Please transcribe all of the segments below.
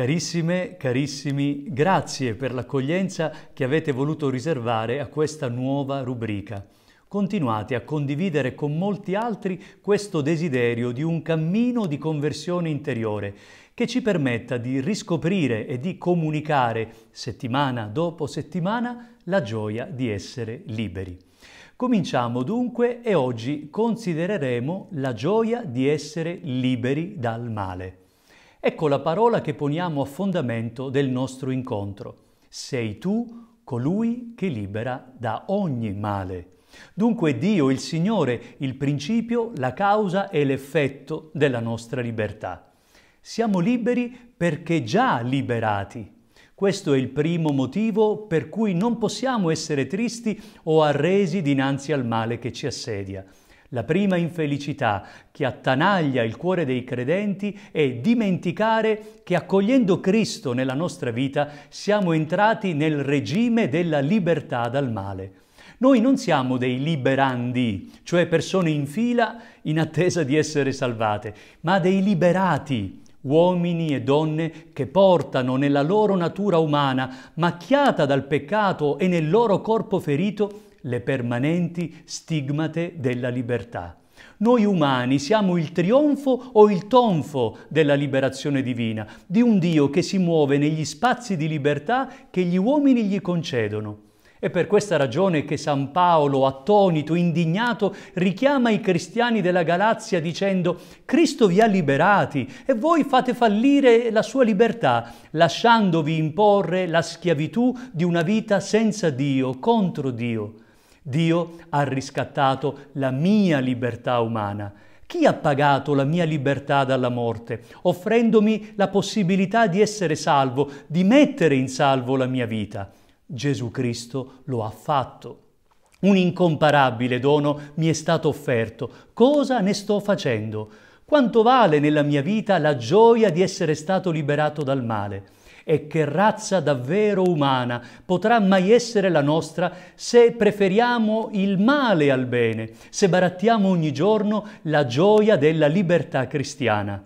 Carissime, carissimi, grazie per l'accoglienza che avete voluto riservare a questa nuova rubrica. Continuate a condividere con molti altri questo desiderio di un cammino di conversione interiore che ci permetta di riscoprire e di comunicare settimana dopo settimana la gioia di essere liberi. Cominciamo dunque e oggi considereremo la gioia di essere liberi dal male. Ecco la parola che poniamo a fondamento del nostro incontro. Sei tu colui che libera da ogni male. Dunque Dio, il Signore, il principio, la causa e l'effetto della nostra libertà. Siamo liberi perché già liberati. Questo è il primo motivo per cui non possiamo essere tristi o arresi dinanzi al male che ci assedia. La prima infelicità che attanaglia il cuore dei credenti è dimenticare che accogliendo Cristo nella nostra vita siamo entrati nel regime della libertà dal male. Noi non siamo dei liberandi, cioè persone in fila in attesa di essere salvate, ma dei liberati, uomini e donne che portano nella loro natura umana, macchiata dal peccato e nel loro corpo ferito, le permanenti stigmate della libertà. Noi umani siamo il trionfo o il tonfo della liberazione divina, di un Dio che si muove negli spazi di libertà che gli uomini gli concedono. È per questa ragione che San Paolo, attonito, indignato, richiama i cristiani della Galazia dicendo: Cristo vi ha liberati e voi fate fallire la sua libertà, lasciandovi imporre la schiavitù di una vita senza Dio, contro Dio. Dio ha riscattato la mia libertà umana. Chi ha pagato la mia libertà dalla morte, offrendomi la possibilità di essere salvo, di mettere in salvo la mia vita? Gesù Cristo lo ha fatto. Un incomparabile dono mi è stato offerto. Cosa ne sto facendo? Quanto vale nella mia vita la gioia di essere stato liberato dal male? E che razza davvero umana potrà mai essere la nostra se preferiamo il male al bene, se barattiamo ogni giorno la gioia della libertà cristiana?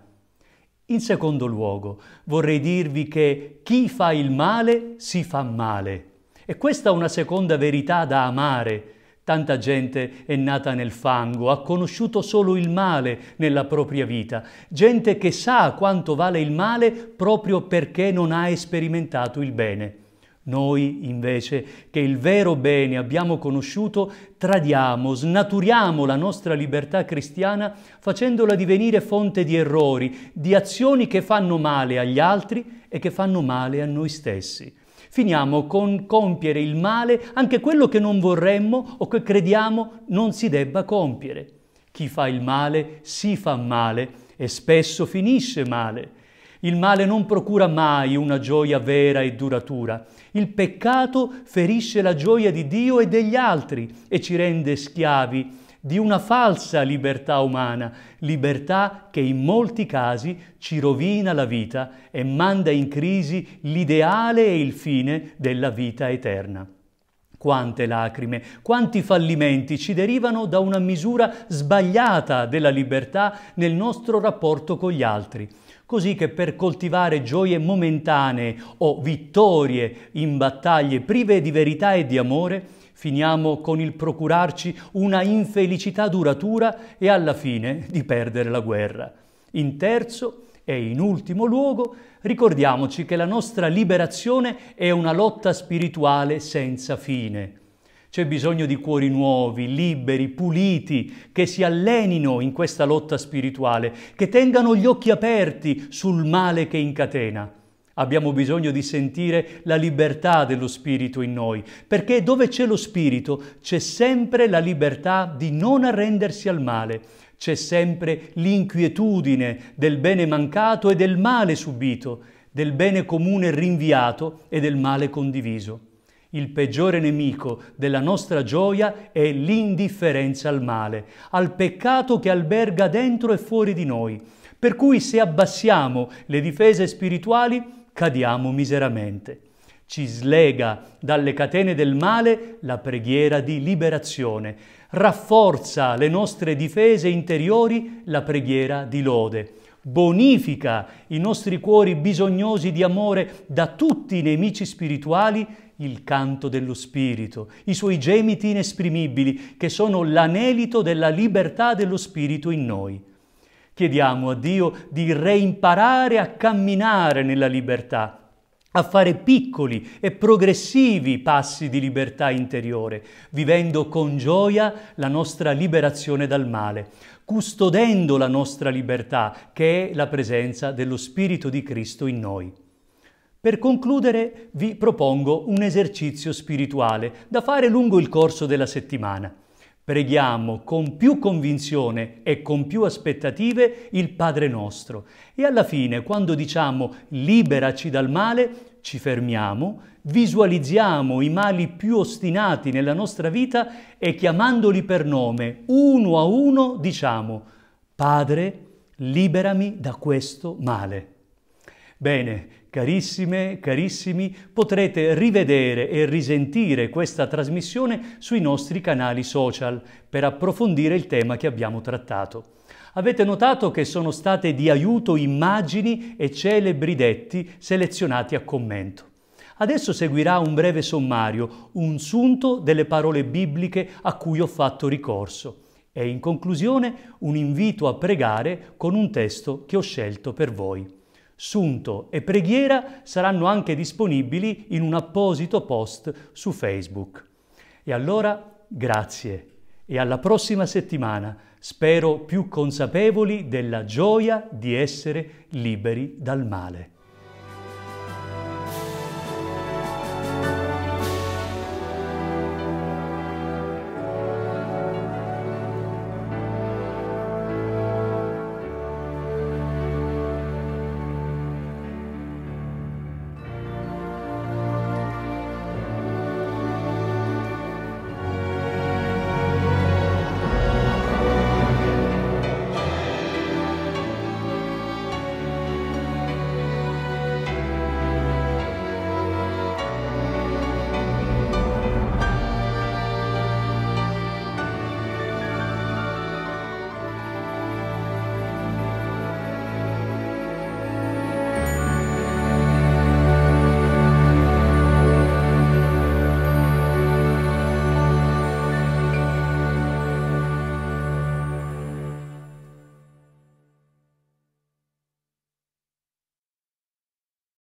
In secondo luogo, vorrei dirvi che chi fa il male si fa male. E questa è una seconda verità da amare. Tanta gente è nata nel fango, ha conosciuto solo il male nella propria vita. Gente che sa quanto vale il male proprio perché non ha sperimentato il bene. Noi, invece, che il vero bene abbiamo conosciuto, tradiamo, snaturiamo la nostra libertà cristiana facendola divenire fonte di errori, di azioni che fanno male agli altri e che fanno male a noi stessi. Finiamo con compiere il male, anche quello che non vorremmo o che crediamo non si debba compiere. Chi fa il male si fa male e spesso finisce male. Il male non procura mai una gioia vera e duratura. Il peccato ferisce la gioia di Dio e degli altri e ci rende schiavi di una falsa libertà umana, libertà che in molti casi ci rovina la vita e manda in crisi l'ideale e il fine della vita eterna. Quante lacrime, quanti fallimenti ci derivano da una misura sbagliata della libertà nel nostro rapporto con gli altri. Così che per coltivare gioie momentanee o vittorie in battaglie prive di verità e di amore, finiamo con il procurarci una infelicità duratura e alla fine di perdere la guerra. In terzo e in ultimo luogo, ricordiamoci che la nostra liberazione è una lotta spirituale senza fine. C'è bisogno di cuori nuovi, liberi, puliti, che si allenino in questa lotta spirituale, che tengano gli occhi aperti sul male che incatena. Abbiamo bisogno di sentire la libertà dello Spirito in noi, perché dove c'è lo Spirito c'è sempre la libertà di non arrendersi al male, c'è sempre l'inquietudine del bene mancato e del male subito, del bene comune rinviato e del male condiviso. Il peggiore nemico della nostra gioia è l'indifferenza al male, al peccato che alberga dentro e fuori di noi, per cui se abbassiamo le difese spirituali cadiamo miseramente. Ci slega dalle catene del male la preghiera di liberazione, rafforza le nostre difese interiori la preghiera di lode. bonifica i nostri cuori bisognosi di amore da tutti i nemici spirituali il canto dello Spirito, i suoi gemiti inesprimibili, che sono l'anelito della libertà dello Spirito in noi. Chiediamo a Dio di reimparare a camminare nella libertà, a fare piccoli e progressivi passi di libertà interiore, vivendo con gioia la nostra liberazione dal male, custodendo la nostra libertà, che è la presenza dello Spirito di Cristo in noi. Per concludere, vi propongo un esercizio spirituale da fare lungo il corso della settimana. Preghiamo con più convinzione e con più aspettative il Padre nostro e alla fine, quando diciamo liberaci dal male, ci fermiamo, visualizziamo i mali più ostinati nella nostra vita e chiamandoli per nome, uno a uno, diciamo: Padre, liberami da questo male. Bene, carissime, carissimi, potrete rivedere e risentire questa trasmissione sui nostri canali social per approfondire il tema che abbiamo trattato. Avete notato che sono state di aiuto immagini e celebri detti selezionati a commento. Adesso seguirà un breve sommario, un sunto delle parole bibliche a cui ho fatto ricorso e in conclusione un invito a pregare con un testo che ho scelto per voi. Sunto e preghiera saranno anche disponibili in un apposito post su Facebook. E allora, grazie e alla prossima settimana, spero più consapevoli della gioia di essere liberi dal male.